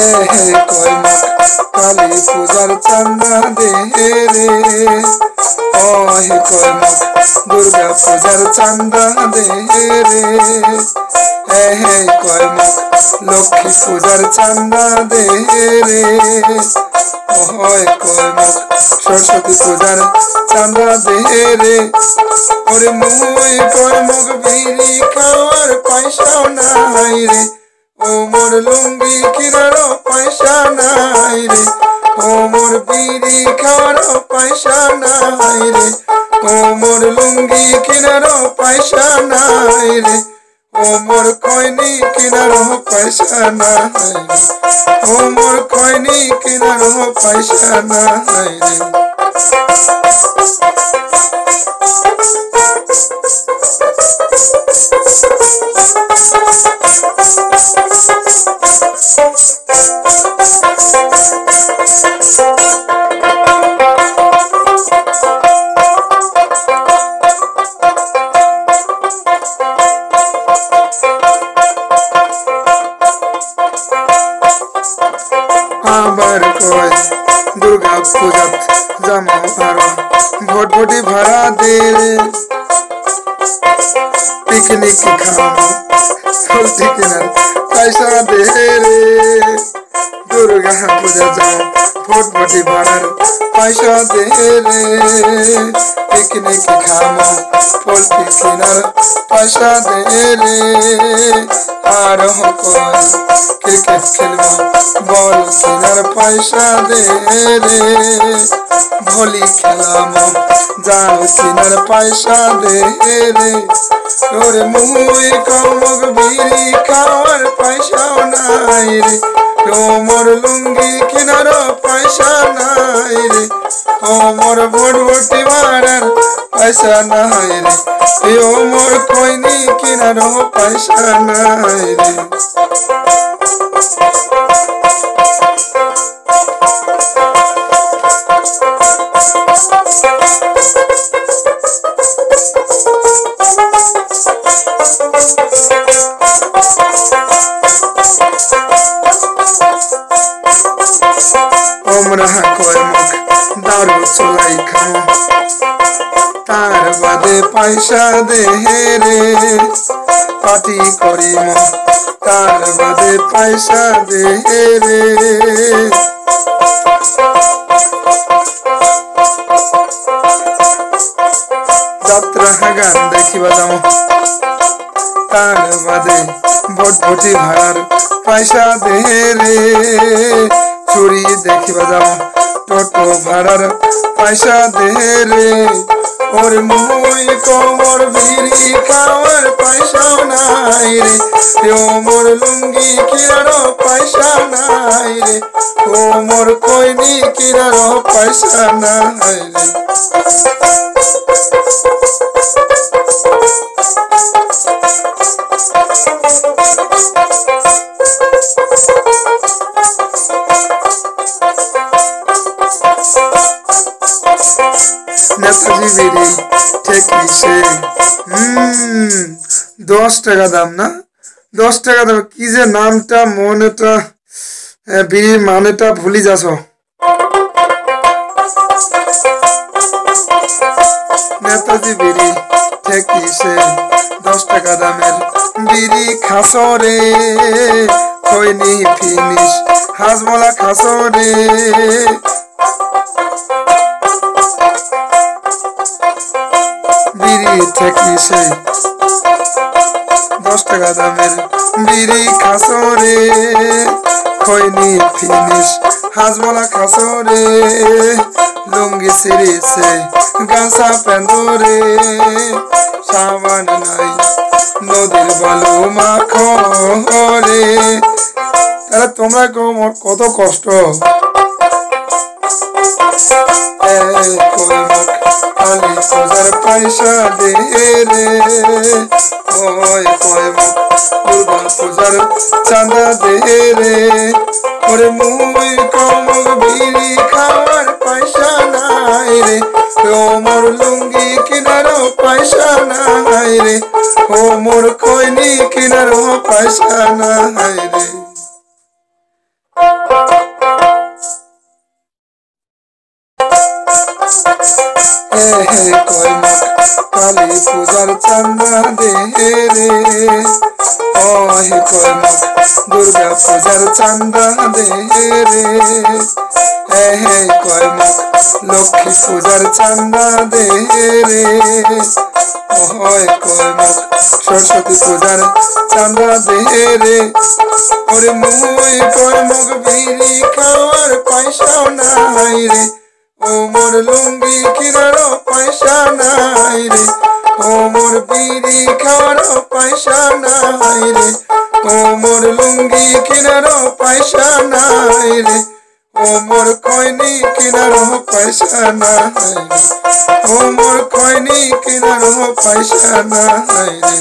কয় মুখ কালী পূজার চান্দা দে রে ও হে কয় মুখ দুর্গা পূজার চান্দা দে রে হে কয় মুখ লক্ষ্মী পূজার চান্দা দে রে ওই কয় মুখ সরস্বতী পূজার চান্দা দে রে ওরে মুই কয় মুখ বিড়ি খাওয়ার পয়সাও নাই রে ও মোর লুঙ্গি কিনারও পয়সা নাই রে ও মোর বিড়ি খাওয়ারও পয়সা নাই রে ও মোর লুঙ্গি কিনারও পয়সা নাই রে ও মোর কইনি কিনারও পয়সা নাই রে ও মোর কইনি কিনারও পয়সা নাই রে আবার কয় দুর্গা পূজাত জামো আরো ভটভটি ভাড়া দে রে পিকনিক খাবো ফলটি কেনার পয়সা দে রে দুর্গা পূজা যাও ভটভটি ভাড়ার পয়সা দে রে পিকনিক খাবো ফলটি কেনার পয়সা দে রে আর কয় ক্রিকেট খেলবো বল কেনার পয়সা দে রে ভলি খেলামো জাল কেনার পয়সা দে রে ওরে মুই কমক বিড়ি খাওয়ার পয়সাও নাই রে ও মোর লুঙ্গি কেনার পয়সা নাই রে ও মোর ভটভটি ভাড়ার পয়সা নাই রে ও মোর কইনি কেনার পয়সা নাই রে ওমরা কয় মুখ দারু চলাই খাও তার বাদে পয়সা দে রে পার্টি করিম তার বাদে পয়সা দে রে যাত্রা গান দেখিবা যাও তার বাদে ভটভটি ভাড়ার পয়সা দে রে চুরি দেখিবা যাও টোটো ভাড়ার পয়সা দে রে ওর মুই কোমর বিড়ি খাওয়ার পয়সাও নাই রে ও মোর লুঙ্গি কিনারও পয়সা নাই রে ও মোর কইনি কিনারও পয়সা নাই রে নেতাজি বিড়ি ঠেকি সে 10 টাকা দাম না 10 টাকা দাম কি যে নামটা মনেটা বিড়ির মানেটা ভুলি যাস নেতাজি বিড়ি ঠেকি সে 10 টাকা দামের বিড়ি খাসো রে খৈনি ফিনিশ হাজমলা খাসো রে বিড়ি ঠেকি সে 10 টাকা দামের বিড়ি খাসো রে খৈনি ফিনিশ হাজমলা খাসো রে লুঙ্গি সিঁড়ি সে গাছা পেঁদো রে সাবান নাই নদীর বালু মাখো রে তাহলে তোমরা কত কষ্ট কালী পূজার পয়সা দে রে ওই কয় মুখ দুর্গা পূজার চাঁদা দে রে ওরে মুই কমক বিড়ি খাওয়ার পয়সা নাই রে ও মোর লুঙ্গি কিনারও পয়সা নাই রে ও মোর কইনি কিনারও পয়সা নাই রে হে কয় মুখ কালী পূজার চান্দা দে রে ও হে কয় মুখ দুর্গা পূজার চান্দা দে রে হে কয় মুখ লক্ষ্মী পূজার চান্দা দে রে ও হয় কয় মুখ সরস্বতী পূজার চান্দা দে রে ওরে মুই কয় মুখ বিড়ি খাওয়ার পয়সাও নাই রে ও মোর লুঙ্গি কিনারও পয়সা নাই রে ও মোর বিড়ি খাওয়ারও পয়সা নাই রে ও মোর লুঙ্গি কিনারও পয়সা নাই রে ও মোর খৈনি কিনারও পয়সা নাই রে ও মোর খৈনি কিনারও পয়সা নাই রে